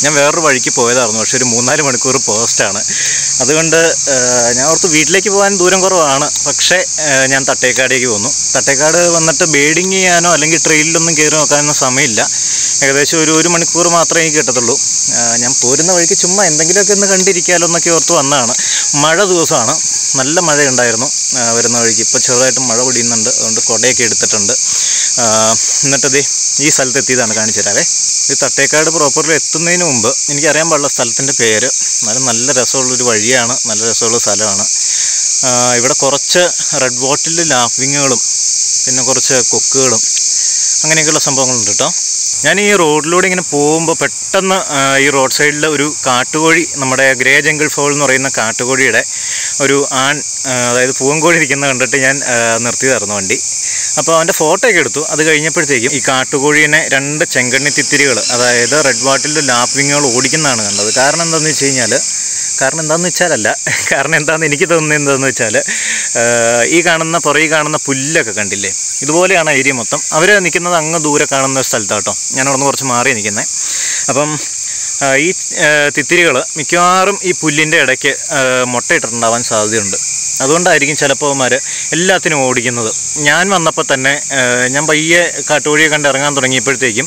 ഞാൻ വേറൊരു വഴിക്ക് പോയതായിരുന്നു, പക്ഷേ ഒരു 3-4 മണിക്കൂർ പോസ്റ്റാണ്. അതുകൊണ്ട് ഞാൻ ഓർത്ത് വീട്ടിലേക്ക് പോകാൻ ദൂരം കുറവാണ്. പക്ഷേ ഞാൻ തട്ടേക്കാടേക്ക് പോന്നു. തട്ടേക്കാട് വന്നിട്ട് ബേഡിങ് ചെയ്യാനോ അല്ലെങ്കിൽ ട്രെയിനിലൊന്നും കയറി നോക്കാനൊന്നും സമയമില്ല. ഏകദേശം ഒരു മണിക്കൂർ മാത്രമേ എനിക്ക് കിട്ടത്തുള്ളൂ. ഞാൻ പോരുന്ന വഴിക്ക് ചുമ്മാ എന്തെങ്കിലുമൊക്കെ ഒന്ന് കണ്ടിരിക്കാമല്ലോ എന്നൊക്കെ ഓർത്ത് വന്നതാണ്. മഴ ദിവസമാണ്, നല്ല മഴയുണ്ടായിരുന്നു വരുന്ന വഴിക്ക്. ഇപ്പോൾ ചെറുതായിട്ട് മഴ പൊടിയുന്നുണ്ട്, അതുകൊണ്ട് കുടയൊക്കെ എടുത്തിട്ടുണ്ട്. എന്നിട്ടത് ഈ സ്ഥലത്ത് എത്തിയതാണ്, കാണിച്ചു തരാവേ. ഈ തട്ടേക്കാട് പ്രോപ്പറിൽ എത്തുന്നതിന് മുമ്പ് എനിക്കറിയാൻ പാടില്ല സ്ഥലത്തിൻ്റെ പേര്. എന്നാലും നല്ല രസമുള്ളൊരു വഴിയാണ്, നല്ല രസമുള്ള സ്ഥലമാണ്. ഇവിടെ കുറച്ച് റെഡ് ബോട്ടിൽ ലാഫിങ്ങുകളും പിന്നെ കുറച്ച് കൊക്കുകളും അങ്ങനെയൊക്കെയുള്ള സംഭവങ്ങളുണ്ട് കേട്ടോ. ഞാൻ ഈ റോഡിലൂടെ ഇങ്ങനെ പോകുമ്പോൾ പെട്ടെന്ന് ഈ റോഡ് സൈഡിൽ ഒരു കാട്ടുകോഴി, നമ്മുടെ ഗ്രേ ജംഗിൾ ഫോൾ എന്ന് പറയുന്ന കാട്ടുകോഴിയുടെ ഒരു അതായത് പൂവൻകോഴി ഇരിക്കുന്നത് കണ്ടിട്ട് ഞാൻ നിർത്തിയതായിരുന്നു വണ്ടി. അപ്പോൾ അവൻ്റെ ഫോട്ടോയൊക്കെ എടുത്തു. അത് കഴിഞ്ഞപ്പോഴത്തേക്കും ഈ കാട്ടുകോഴീനെ 2 ചെങ്കണ്ണി തിത്തിരികൾ, അതായത് റെഡ് ബോട്ടിലിൻ്റെ ലാപ്പിങ്ങുകൾ ഓടിക്കുന്നതാണ് കണ്ടത്. കാരണം എന്താണെന്ന് എനിക്ക് തോന്നുന്നത് എന്താണെന്ന് വെച്ചാൽ, ഈ പുറകെ കാണുന്ന പുല്ലൊക്കെ കണ്ടില്ലേ, ഇതുപോലെയാണ് ഏരിയ മൊത്തം. അവർ നിൽക്കുന്നത് അങ്ങ് ദൂരെ കാണുന്ന സ്ഥലത്താട്ടോ. ഞാൻ അവിടെ നിന്ന് കുറച്ച് മാറി നിൽക്കുന്നത്. അപ്പം ഈ തിത്തിരികൾ മിക്കവാറും ഈ പുല്ലിൻ്റെ ഇടയ്ക്ക് മുട്ടയിട്ടിട്ടുണ്ടാവാൻ സാധ്യതയുണ്ട്. അതുകൊണ്ടായിരിക്കും ചിലപ്പോൾ അവന്മാർ എല്ലാത്തിനും ഓടിക്കുന്നത്. ഞാൻ വന്നപ്പോൾ തന്നെ ഞാൻ പയ്യെ കാട്ടുകോഴിയെ കണ്ട് ഇറങ്ങാൻ തുടങ്ങിയപ്പോഴത്തേക്കും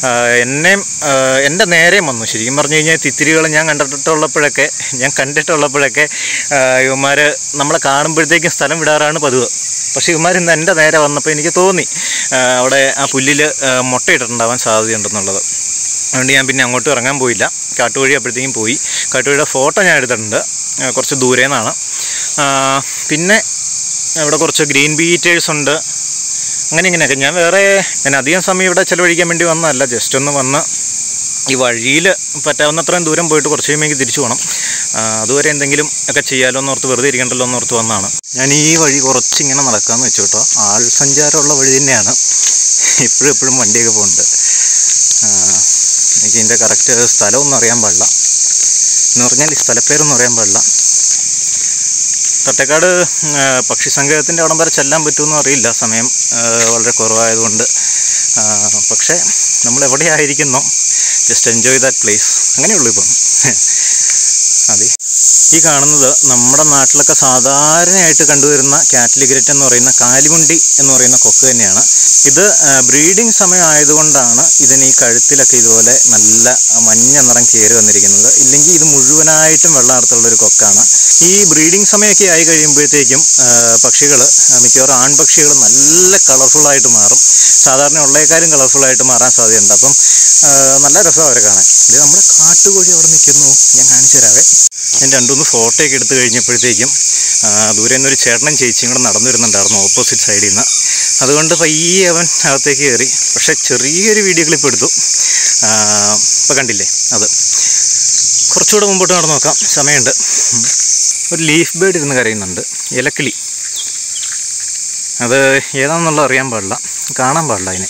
എൻ്റെ നേരെയും വന്നു. ശരിക്കും പറഞ്ഞു കഴിഞ്ഞാൽ തിത്തിരികൾ ഞാൻ കണ്ടിട്ടുള്ളപ്പോഴൊക്കെ ഇവന്മാർ നമ്മളെ കാണുമ്പോഴത്തേക്കും സ്ഥലം വിടാറാണ് പതിവ്. പക്ഷേ ഇവന്മാർ ഇന്ന് എൻ്റെ നേരെ വന്നപ്പോൾ എനിക്ക് തോന്നി അവിടെ ആ പുല്ലിൽ മുട്ടയിട്ടിട്ടുണ്ടാവാൻ സാധ്യതയുണ്ടെന്നുള്ളത്. അതുകൊണ്ട് ഞാൻ പിന്നെ അങ്ങോട്ട് ഇറങ്ങാൻ പോയില്ല. കാട്ടുകോഴി അപ്പോഴത്തേക്കും പോയി. കാട്ടുകോഴിയുടെ ഫോട്ടോ ഞാൻ എടുത്തിട്ടുണ്ട്, കുറച്ച് ദൂരെ നിന്നാണ്. പിന്നെ ഇവിടെ കുറച്ച് ഗ്രീൻ ബീറ്റേഴ്സ് ഉണ്ട്. ഇങ്ങനെയൊക്കെ ഞാൻ അധികം സമയം ഇവിടെ ചിലവഴിക്കാൻ വേണ്ടി വന്നതല്ല. ജസ്റ്റ് ഒന്ന് വന്ന് ഈ വഴിയിൽ പറ്റാവുന്നത്രയും ദൂരം പോയിട്ട് കുറച്ച് കഴിയുമ്പോൾ തിരിച്ചു പോകണം. അതുവരെ എന്തെങ്കിലും ഒക്കെ ചെയ്യാമല്ലോ എന്നോർത്ത്, വെറുതെ ഇരിക്കണ്ടല്ലോ എന്നോർത്ത് വന്നതാണ്. ഞാൻ ഈ വഴി കുറച്ചിങ്ങനെ നടക്കാമെന്ന് വെച്ചു കേട്ടോ. ആൾ സഞ്ചാരമുള്ള വഴി തന്നെയാണ്. എപ്പോഴും വണ്ടിയൊക്കെ പോകുന്നുണ്ട്. എനിക്ക് ഇതിൻ്റെ കറക്റ്റ് സ്ഥലമൊന്നും അറിയാൻ പാടില്ല. എന്ന് പറഞ്ഞാൽ ഈ സ്ഥലപ്പേരൊന്നും അറിയാൻ പാടില്ല. തട്ടേക്കാട് പക്ഷി സങ്കേതത്തിൻ്റെ അവിടം വരെ ചെല്ലാൻ പറ്റുമെന്നും അറിയില്ല, സമയം വളരെ കുറവായതുകൊണ്ട്. പക്ഷേ നമ്മളെവിടെയായിരിക്കുന്നോ, ജസ്റ്റ് എൻജോയ് ദാറ്റ് പ്ലേസ്, അങ്ങനെയുള്ളൂ ഇപ്പം. അതെ, ഈ കാണുന്നത് നമ്മുടെ നാട്ടിലൊക്കെ സാധാരണയായിട്ട് കണ്ടുവരുന്ന കാറ്റ്ലിഗ്രറ്റ് എന്ന് പറയുന്ന കാലിമുണ്ടി എന്ന് പറയുന്ന കൊക്ക് തന്നെയാണ്. ഇത് ബ്രീഡിങ് സമയം ആയതുകൊണ്ടാണ് ഇതിന് ഈ കഴുത്തിലൊക്കെ ഇതുപോലെ നല്ല മഞ്ഞ നിറം കയറി വന്നിരിക്കുന്നത്. ഇല്ലെങ്കിൽ ഇത് മുഴുവനായിട്ടും വെള്ള നിറത്തുള്ളൊരു കൊക്കാണ്. ഈ ബ്രീഡിങ് സമയമൊക്കെ ആയി കഴിയുമ്പോഴത്തേക്കും പക്ഷികൾ, മിക്കവാറും ആൺപക്ഷികൾ നല്ല കളർഫുള്ളായിട്ട് മാറും. സാധാരണ ഉള്ളേക്കാരും കളർഫുള്ളായിട്ട് മാറാൻ സാധ്യതയുണ്ട്. അപ്പം നല്ല രസമാണ് അവരെ കാണാൻ. ഇത് നമ്മുടെ കാട്ടുകോഴി അവിടെ നിൽക്കുന്നു, ഞാൻ കാണിച്ചു തരാവേ. ഞാൻ 2-3 ഫോട്ടോയൊക്കെ എടുത്തു കഴിഞ്ഞപ്പോഴത്തേക്കും ദൂരെ നിന്നൊരു ചേട്ടനും ചേച്ചിയും കൂടെ നടന്നു വരുന്നുണ്ടായിരുന്നു ഓപ്പോസിറ്റ് സൈഡിൽ നിന്ന്. അതുകൊണ്ട് പയ്യെ അവൻ അകത്തേക്ക് കയറി. പക്ഷേ ചെറിയൊരു വീഡിയോ ക്ലിപ്പ് എടുത്തു. ഇപ്പം കണ്ടില്ലേ, അത് കുറച്ചുകൂടെ മുമ്പോട്ട് നടന്നു നോക്കാം, സമയമുണ്ട്. ഒരു ലീഫ് ബേർഡ് ഇരുന്ന് കരയുന്നുണ്ട്, ഇലക്കിളി. അത് ഏതാണെന്നുള്ളത് അറിയാൻ പാടില്ല, കാണാൻ പാടില്ല അതിനെ.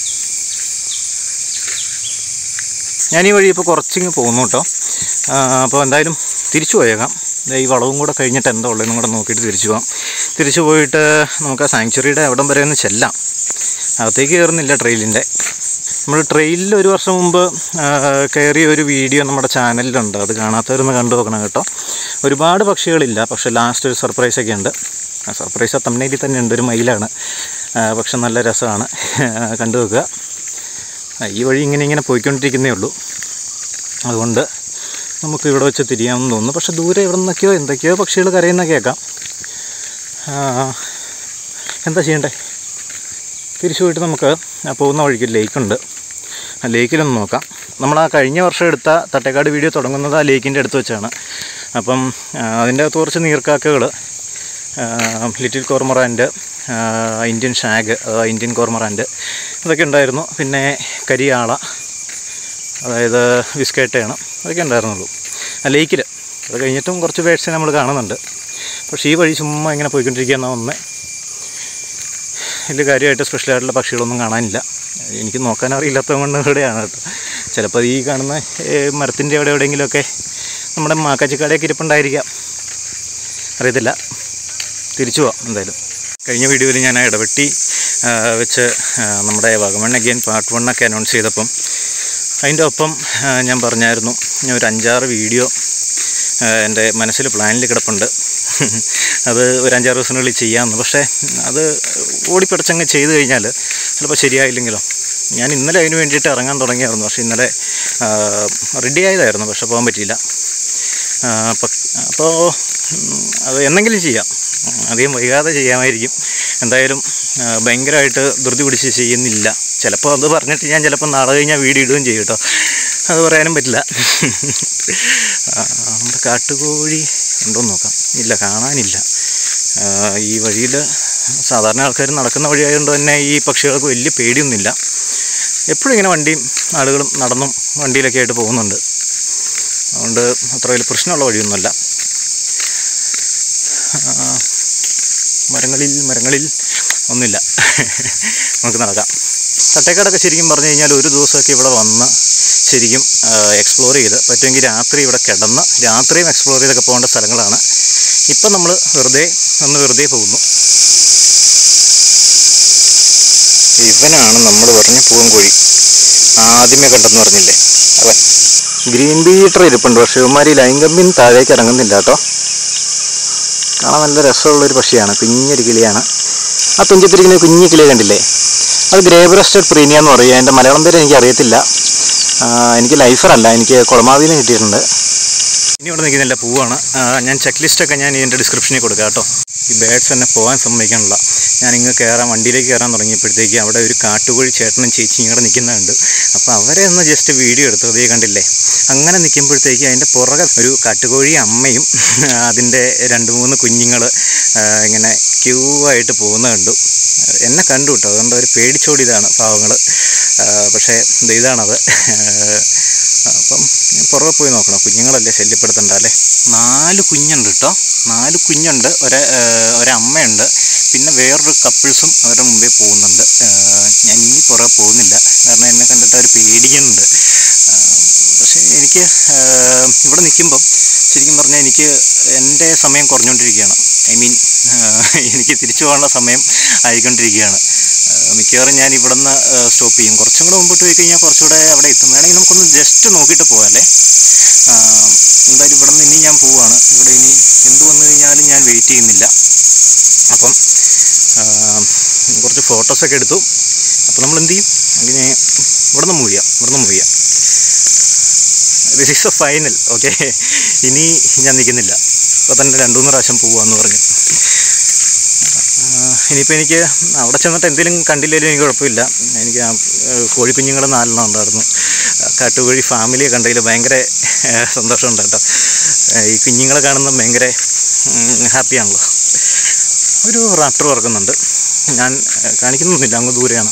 ഞാനീ വഴി ഇപ്പോൾ കുറച്ചിങ്ങ് പോകുന്നു കേട്ടോ. അപ്പോൾ എന്തായാലും തിരിച്ചു പോയേക്കാം. ഈ വളവും കൂടെ കഴിഞ്ഞിട്ട് എന്താ ഉള്ളതെന്നും കൂടെ നോക്കിയിട്ട് തിരിച്ചു പോകാം. തിരിച്ചു പോയിട്ട് നമുക്ക് ആ സാങ്ച്വറിയുടെ അവിടം വരെ ഒന്ന് ചെല്ലാം. അകത്തേക്ക് കയറുന്നില്ല ട്രെയിലിൻ്റെ. നമ്മൾ ട്രെയിലിൽ 1 വർഷം മുമ്പ് കയറിയ ഒരു വീഡിയോ നമ്മുടെ ചാനലിലുണ്ട്, അത് കാണാത്തവരൊന്ന് കണ്ടു നോക്കണം കേട്ടോ. ഒരുപാട് പക്ഷികളില്ല, പക്ഷേ ലാസ്റ്റ് ഒരു സർപ്രൈസൊക്കെ ഉണ്ട്. ആ സർപ്രൈസ് ആ തമ്മനയിൽ തന്നെ ഉണ്ട്, ഒരു മയിലാണ്. പക്ഷെ നല്ല രസമാണ്, കണ്ടു നോക്കുക. ഈ വഴി ഇങ്ങനെ പോയിക്കൊണ്ടിരിക്കുന്നേ ഉള്ളൂ. അതുകൊണ്ട് നമുക്ക് ഇവിടെ വെച്ച് തിരിയാമെന്ന് തോന്നുന്നു. പക്ഷെ ദൂരെ ഇവിടെ നിന്നൊക്കെയോ എന്തൊക്കെയോ പക്ഷികൾ കരയുന്ന കേൾക്കാം. എന്താ ചെയ്യണ്ടേ? തിരിച്ചു പോയിട്ട് നമുക്ക് പോകുന്ന വഴിക്ക് ലേക്കുണ്ട്, ആ ലേക്കിലൊന്ന് നോക്കാം. നമ്മൾ ആ കഴിഞ്ഞ വർഷം എടുത്ത തട്ടേക്കാട് വീഡിയോ തുടങ്ങുന്നത് ആ ലേക്കിൻ്റെ അടുത്ത് വെച്ചാണ്. അപ്പം അതിൻ്റെ അകത്ത് കുറച്ച് നീർക്കാക്കകൾ, ലിറ്റിൽ കോർമറാൻഡ്, ഇന്ത്യൻ ഷാഗ് അഥവാ ഇന്ത്യൻ കോർമറാൻഡ് ഇതൊക്കെ ഉണ്ടായിരുന്നു. പിന്നെ കരിയാള, അതായത് ബിസ്കേട്ടയാണ്, അതൊക്കെ ഉണ്ടായിരുന്നുള്ളൂ ആ ലേക്കിൽ. അത് കഴിഞ്ഞിട്ടും കുറച്ച് ബേഡ്സിനെ നമ്മൾ കാണുന്നുണ്ട്. പക്ഷേ ഈ വഴി ചുമ്മാ ഇങ്ങനെ പോയിക്കൊണ്ടിരിക്കുകയെന്നാ ഒന്ന് വലിയ കാര്യമായിട്ട് സ്പെഷ്യലായിട്ടുള്ള പക്ഷികളൊന്നും കാണാനില്ല. എനിക്ക് നോക്കാനറിയില്ലാത്തത് കൊണ്ട് ഇവിടെയാണ് കേട്ടോ. ചിലപ്പോൾ ഈ കാണുന്ന മരത്തിൻ്റെ അവിടെ എവിടെയെങ്കിലുമൊക്കെ നമ്മുടെ മാക്കാച്ചിക്കാടൊക്കെ ഇരിപ്പുണ്ടായിരിക്കാം, അറിയത്തില്ല. തിരിച്ചു പോവാം എന്തായാലും. കഴിഞ്ഞ വീഡിയോയിൽ ഞാൻ ഇടവെട്ടി വെച്ച് നമ്മുടെ വാഗമൺ അഗെയിൻ പാർട്ട് 1 ഒക്കെ അനൗൺസ് ചെയ്തപ്പം അതിൻ്റെ ഒപ്പം ഞാൻ പറഞ്ഞായിരുന്നു ഞാൻ ഒരു 5-6 വീഡിയോ എൻ്റെ മനസ്സിൽ പ്ലാനിൽ കിടപ്പുണ്ട്. അത് ഒരു 5-6 ദിവസത്തിനുള്ളിൽ ചെയ്യാമെന്ന്. പക്ഷേ അത് ഓടിപ്പിടച്ചങ്ങ് ചെയ്ത് കഴിഞ്ഞാൽ ചിലപ്പോൾ ശരിയായില്ലെങ്കിലോ. ഞാൻ ഇന്നലെ അതിന് വേണ്ടിയിട്ട് ഇറങ്ങാൻ തുടങ്ങിയായിരുന്നു. പക്ഷേ ഇന്നലെ റെഡി ആയതായിരുന്നു, പക്ഷെ പോകാൻ പറ്റിയില്ല. അപ്പോൾ അത് എന്തെങ്കിലും ചെയ്യാം, അധികം വൈകാതെ ചെയ്യാമായിരിക്കും. എന്തായാലും ഭയങ്കരമായിട്ട് ധൃതി പിടിച്ച് ചെയ്യുന്നില്ല. ചിലപ്പോൾ അത് പറഞ്ഞിട്ട് ഞാൻ ചിലപ്പോൾ നാളെ കഴിഞ്ഞാൽ വീഡിയോ ഇടുകയും ചെയ്യും കേട്ടോ, അത് പറയാനും പറ്റില്ല. നമ്മുടെ കാട്ടുകോഴി ഉണ്ടോയെന്ന് നോക്കാം. ഇല്ല, കാണാനില്ല. ഈ വഴിയിൽ സാധാരണ ആൾക്കാർ നടക്കുന്ന വഴിയായതുകൊണ്ട് തന്നെ ഈ പക്ഷികൾക്ക് വലിയ പേടിയൊന്നുമില്ല. എപ്പോഴും ഇങ്ങനെ വണ്ടിയും ആളുകളും നടന്നും വണ്ടിയിലൊക്കെ ആയിട്ട് പോകുന്നുണ്ട്. അതുകൊണ്ട് അത്ര വലിയ പ്രശ്നമുള്ള വഴിയൊന്നുമല്ല. മരങ്ങളിൽ ഒന്നുമില്ല. നമുക്ക് നടക്കാം. തട്ടേക്കാടൊക്കെ ശരിക്കും പറഞ്ഞു കഴിഞ്ഞാൽ ഒരു ദിവസമൊക്കെ ഇവിടെ വന്ന് ശരിക്കും എക്സ്പ്ലോർ ചെയ്ത് പറ്റുമെങ്കിൽ രാത്രി ഇവിടെ കിടന്ന് രാത്രിയും എക്സ്പ്ലോർ ചെയ്തൊക്കെ പോകേണ്ട സ്ഥലങ്ങളാണ്. ഇപ്പം നമ്മൾ വെറുതെ പോകുന്നു. ഇവനാണ് നമ്മൾ പറഞ്ഞ പൂവൻകോഴി, ആദ്യമേ കണ്ടെന്ന് പറഞ്ഞില്ലേ, അവൻ. ഗ്രീൻ ബീറ്റർ ഇരിപ്പുണ്ട്, പക്ഷേ ഇവന്മാർ ഈ ലൈൻ കമ്പിന് താഴേക്ക് ഇറങ്ങുന്നില്ല കേട്ടോ. കാണാൻ നല്ല രസമുള്ളൊരു പക്ഷിയാണ്, കുഞ്ഞൊരു കിളിയാണ്. ആ തുഞ്ചത്തിരിക്കുന്ന കുഞ്ഞു കിളിയെ കണ്ടില്ലേ, അത് ഗ്രേ ബ്രസ്റ്റഡ് പ്രീനിയ എന്ന് പറയുക. എൻ്റെ മലയാളം പേര് എനിക്ക് അറിയത്തില്ല. എനിക്ക് ലൈഫറല്ല, എനിക്ക് കുളമാവിൽ നിന്ന് കിട്ടിയിട്ടുണ്ട്. ഇനി ഇവിടെ നിൽക്കുന്നില്ല, പൂവാണ്. ഞാൻ ചെക്ക് ലിസ്റ്റൊക്കെ ഞാൻ ഇതിൻ്റെ ഡിസ്ക്രിപ്ഷനിൽ കൊടുക്കാം കേട്ടോ. ഈ ബേഡ്സ് എന്നെ പോകാൻ സമ്മതിക്കാനുള്ള. ഞാനിങ്ങ് വണ്ടിയിലേക്ക് കയറാൻ തുടങ്ങിയപ്പോഴത്തേക്ക് അവിടെ ഒരു കാട്ടുകോഴി ചേട്ടനും ചേച്ചിയും ഇങ്ങോട്ട് നിൽക്കുന്നുണ്ട്. അപ്പോൾ അവരെ ഒന്ന് ജസ്റ്റ് വീഡിയോ എടുത്തു, അതേ കണ്ടില്ലേ. അങ്ങനെ നിൽക്കുമ്പോഴത്തേക്ക് അതിൻ്റെ പുറകെ ഒരു കാട്ടുകോഴി അമ്മയും അതിൻ്റെ 2-3 കുഞ്ഞുങ്ങൾ ഇങ്ങനെ ക്യൂ ആയിട്ട് പോകുന്ന കണ്ടു. എന്നെ കണ്ടു കേട്ടോ, അതുകൊണ്ട് അവർ പേടിച്ചോടിയതാണ് പാവങ്ങൾ. പക്ഷേ ഇതാണത്. അപ്പം ഞാൻ പുറകെ പോയി നോക്കണം, കുഞ്ഞുങ്ങളല്ലേ ശല്യപ്പെടുത്തണ്ടല്ലേ. 4 കുഞ്ഞുണ്ട് കേട്ടോ, 4 കുഞ്ഞുണ്ട്. ഒരമ്മയുണ്ട്, പിന്നെ വേറൊരു കപ്പിൾസും അവരുടെ മുമ്പേ പോകുന്നുണ്ട്. ഞാൻ ഇനി പുറകെ പോകുന്നില്ല, കാരണം എന്നെ കണ്ടിട്ട് അവർ പേടിക്കുന്നുണ്ട്. പക്ഷേ എനിക്ക് ഇവിടെ നിൽക്കുമ്പം ശരിക്കും പറഞ്ഞാൽ എനിക്ക് എൻ്റെ സമയം കുറഞ്ഞുകൊണ്ടിരിക്കുകയാണ്. എനിക്ക് തിരിച്ചു പോകാനുള്ള സമയം ആയിക്കൊണ്ടിരിക്കുകയാണ്. മിക്കവാറും ഞാൻ ഇവിടെ നിന്ന് സ്റ്റോപ്പ് ചെയ്യും. കുറച്ചും കൂടെ മുമ്പോട്ട് പോയി കഴിഞ്ഞാൽ കുറച്ചുകൂടെ അവിടെ എത്തും. വേണമെങ്കിൽ നമുക്കൊന്ന് ജസ്റ്റ് നോക്കിയിട്ട് പോകാമല്ലേ. എന്തായാലും ഇവിടെ നിന്ന് ഇനി ഞാൻ പോവുകയാണ്. ഇവിടെ ഇനി എന്ത് വന്നു കഴിഞ്ഞാലും ഞാൻ വെയിറ്റ് ചെയ്യുന്നില്ല. അപ്പം കുറച്ച് ഫോട്ടോസൊക്കെ എടുത്തു. അപ്പോൾ നമ്മൾ എന്ത് ചെയ്യും, അങ്ങനെ ഇവിടെ നിന്ന് മൂവ് ചെയ്യാം. This is a final. Okay, ഇനി ഞാൻ നിൽക്കുന്നില്ല. ഇപ്പോൾ തന്നെ 2-3 പ്രാവശ്യം പോവാന്ന് പറഞ്ഞു. ഇനിയിപ്പോൾ എനിക്ക് അവിടെ ചെന്നിട്ട് എന്തെങ്കിലും കണ്ടില്ലെങ്കിലും എനിക്ക് കുഴപ്പമില്ല. എനിക്ക് കോഴിക്കുഞ്ഞുങ്ങൾ 4 ഉണ്ടായിരുന്നു. കാട്ടുകോഴി ഫാമിലിയെ കണ്ടതിൽ ഭയങ്കര സന്തോഷമുണ്ട് കേട്ടോ. ഈ കുഞ്ഞുങ്ങളെ കാണുന്നത് ഭയങ്കര ഹാപ്പിയാണല്ലോ. ഒരു റാപ്റ്റർ പറക്കുന്നുണ്ട്, ഞാൻ കാണിക്കുന്നൊന്നുമില്ല, അങ്ങ് ദൂരെയാണ്.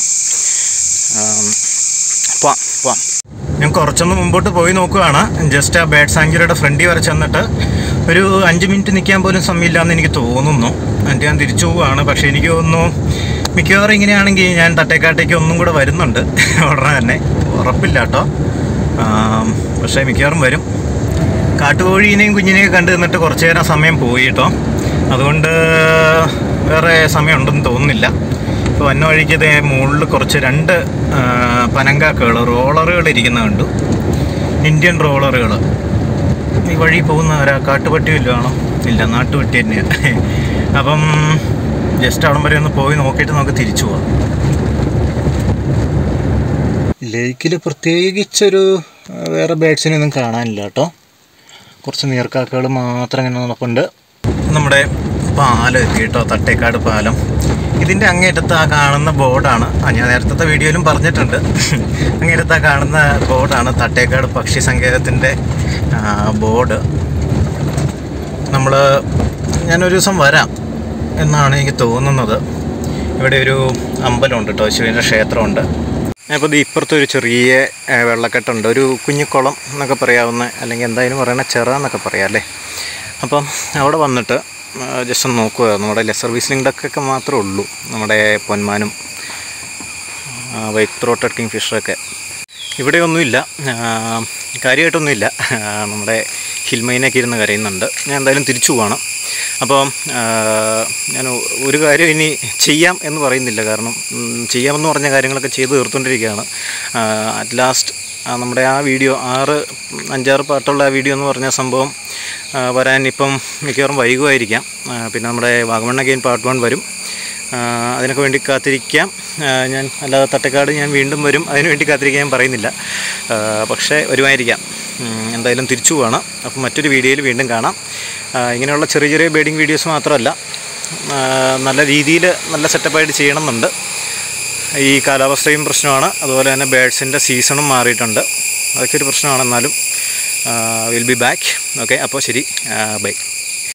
പോവാം. ഞാൻ കുറച്ചൊന്ന് മുമ്പോട്ട് പോയി നോക്കുകയാണ്. ജസ്റ്റ് ആ ബേഡ് സാങ്ച്വറിയുടെ ഫ്രണ്ടിൽ വരെ ചെന്നിട്ട് ഒരു 5 മിനിറ്റ് നിൽക്കാൻ പോലും സമയമില്ലാന്ന് എനിക്ക് തോന്നുന്നു. എന്നിട്ട് ഞാൻ തിരിച്ചു പോവുകയാണ്. പക്ഷേ എനിക്ക് തോന്നുന്നു മിക്കവാറും ഇങ്ങനെയാണെങ്കിൽ ഞാൻ തട്ടേക്കാട്ടേക്ക് ഒന്നും കൂടെ വരുന്നുണ്ട് ഉടനെ തന്നെ. ഉറപ്പില്ല കേട്ടോ, പക്ഷേ മിക്കവാറും വരും. കാട്ടുകോഴീനെയും കുഞ്ഞിനെയും കണ്ടു നിന്നിട്ട് കുറച്ച് നേരം സമയം പോയി കേട്ടോ. അതുകൊണ്ട് വേറെ സമയം ഉണ്ടെന്ന് തോന്നുന്നില്ല. ഇപ്പോൾ വന്ന വഴിക്ക് മുകളിൽ കുറച്ച് 2 പനങ്കാക്കകൾ റോളറുകൾ ഇരിക്കുന്ന കണ്ടു, ഇന്ത്യൻ റോളറുകൾ. ഈ വഴി പോകുന്ന കാട്ടുപട്ടി വല്ലതാണോ? ഇല്ല, നാട്ടുപട്ടി തന്നെയാണ്. അപ്പം ജസ്റ്റ് അവിടം വരെ ഒന്ന് പോയി നോക്കിയിട്ട് നമുക്ക് തിരിച്ചു പോവാം. ലേക്കിൽ പ്രത്യേകിച്ചൊരു വേറെ ബേഡ്സിനൊന്നും കാണാനില്ല കേട്ടോ. കുറച്ച് നീർക്കാക്കകൾ മാത്രം ഇങ്ങനെ നടപ്പുണ്ട്. നമ്മുടെ പാലം എത്തി കേട്ടോ, തട്ടേക്കാട് പാലം. ഇതിൻ്റെ അങ്ങേറ്റത്ത് ആ കാണുന്ന ബോർഡാണ്, ഞാൻ നേരത്തെ വീഡിയോയിലും പറഞ്ഞിട്ടുണ്ട്, അങ്ങേറ്റത്ത് ആ കാണുന്ന ബോർഡാണ് തട്ടേക്കാട് പക്ഷി സങ്കേതത്തിൻ്റെ ബോർഡ്. ഞാനൊരു ദിവസം വരാം എന്നാണ് എനിക്ക് തോന്നുന്നത്. ഇവിടെ ഒരു അമ്പലമുണ്ട് കേട്ടോ, ശിവൻ്റെ ക്ഷേത്രമുണ്ട്. അപ്പോൾ ഇത് ഇപ്പുറത്തെ ഒരു ചെറിയ വെള്ളക്കെട്ടുണ്ട്, ഒരു കുഞ്ഞിക്കുളം എന്നൊക്കെ പറയാവുന്ന, അല്ലെങ്കിൽ എന്തായാലും പറയണ ചെറ എന്നൊക്കെ പറയാം അല്ലേ. അപ്പം അവിടെ വന്നിട്ട് ജസ്റ്റ് ഒന്ന് നോക്കുക. നമ്മുടെ ലെസർ വീസ്ലിംഗ് ഡക്കൊക്കെ മാത്രമേ ഉള്ളൂ, നമ്മുടെ പൊന്മാനും വൈറ്റ് ത്രോട്ടഡ് കിങ് ഫിഷറൊക്കെ. ഇവിടെയൊന്നുമില്ല, കാര്യമായിട്ടൊന്നുമില്ല. നമ്മുടെ ഹിൽമൈനൊക്കെ ഇരുന്ന് കരയുന്നുണ്ട്. ഞാൻ എന്തായാലും തിരിച്ചു പോകണം. അപ്പോൾ ഞാൻ ഒരു കാര്യം ഇനി ചെയ്യാം എന്ന് പറയുന്നില്ല, കാരണം ചെയ്യാമെന്ന് പറഞ്ഞ കാര്യങ്ങളൊക്കെ ചെയ്ത് തീർത്തുകൊണ്ടിരിക്കുകയാണ്. അറ്റ് ലാസ്റ്റ് നമ്മുടെ ആ വീഡിയോ 5-6 പാർട്ടുള്ള ആ വീഡിയോ എന്ന് പറഞ്ഞ സംഭവം വരാൻ ഇപ്പം മിക്കവാറും വൈകുമായിരിക്കാം. പിന്നെ നമ്മുടെ വാഗമൺ അഗെയിൻ പാർട്ട് 1 വരും. അതിനൊക്കെ വേണ്ടി കാത്തിരിക്കാം. ഞാൻ അല്ലാതെ തട്ടേക്കാട് ഞാൻ വീണ്ടും വരും, അതിനു വേണ്ടി കാത്തിരിക്കാൻ പറയുന്നില്ല. പക്ഷേ വരുമായിരിക്കാം. എന്തായാലും തിരിച്ചു പോവാണ്. അപ്പം മറ്റൊരു വീഡിയോയിൽ വീണ്ടും കാണാം. ഇങ്ങനെയുള്ള ചെറിയ ചെറിയ ബേഡിങ് വീഡിയോസ് മാത്രമല്ല, നല്ല രീതിയിൽ നല്ല സെറ്റപ്പായിട്ട് ചെയ്യണമെന്നുണ്ട്. ഈ കാലാവസ്ഥയും പ്രശ്നമാണ്, അതുപോലെ തന്നെ ബേഡ്സിൻ്റെ സീസണും മാറിയിട്ടുണ്ട്. അതൊക്കെ ഒരു പ്രശ്നമാണ്. എന്നാലും വിൽ ബി ബാക്ക്. ഓക്കെ, അപ്പോൾ ശരി, ബൈ.